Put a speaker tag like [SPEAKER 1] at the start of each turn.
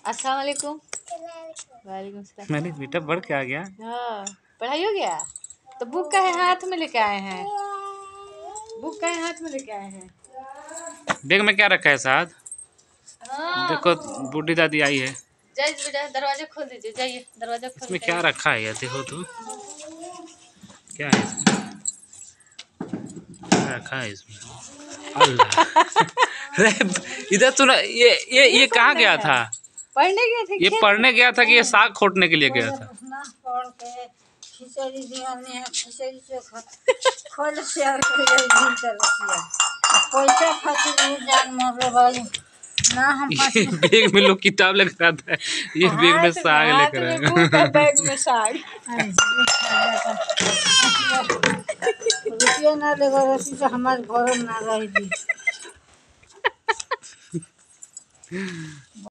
[SPEAKER 1] अस्सलाम वालेकुम। वालेकुम सलाम।
[SPEAKER 2] मैंने बेटा बढ़ के आ गया।
[SPEAKER 1] हाँ, पढ़ाई हो गया। तो बुक का है हाथ में लेके आए हैं। बुक का है हाथ में लेके आए हैं।
[SPEAKER 2] बैग में क्या रखा है साथ?
[SPEAKER 1] हाँ।
[SPEAKER 2] देखो बूढ़ी दादी आई है।
[SPEAKER 1] जाइए बेटा, दरवाजा खोल दीजिए। जाइए, दरवाजा खोल
[SPEAKER 2] इसमें
[SPEAKER 1] के
[SPEAKER 2] क्या
[SPEAKER 1] आइए।
[SPEAKER 2] रखा है यार? देखो तो क्या है इसमें? क्या रखा है इसमें? अल्लाह इधर सुना। ये कहाँ
[SPEAKER 1] कौन
[SPEAKER 2] गया
[SPEAKER 1] है?
[SPEAKER 2] था?
[SPEAKER 1] पढ़ने गए थे
[SPEAKER 2] ये
[SPEAKER 1] खेत
[SPEAKER 2] पढ़ने गया था कि ये साग खोटने के लिए गया था?
[SPEAKER 3] खिचड़ी दिवाने खिचड़ी चोखा खोल से पैसा खातिर जान मरले भाई ना हम
[SPEAKER 2] ये बैग में लोग किताब लेकर आता है, ये बैग में साग लेकर आए।
[SPEAKER 1] बैग में साग।
[SPEAKER 3] रुपया ना लेगा रसी से हमारे घर में ना रह दी।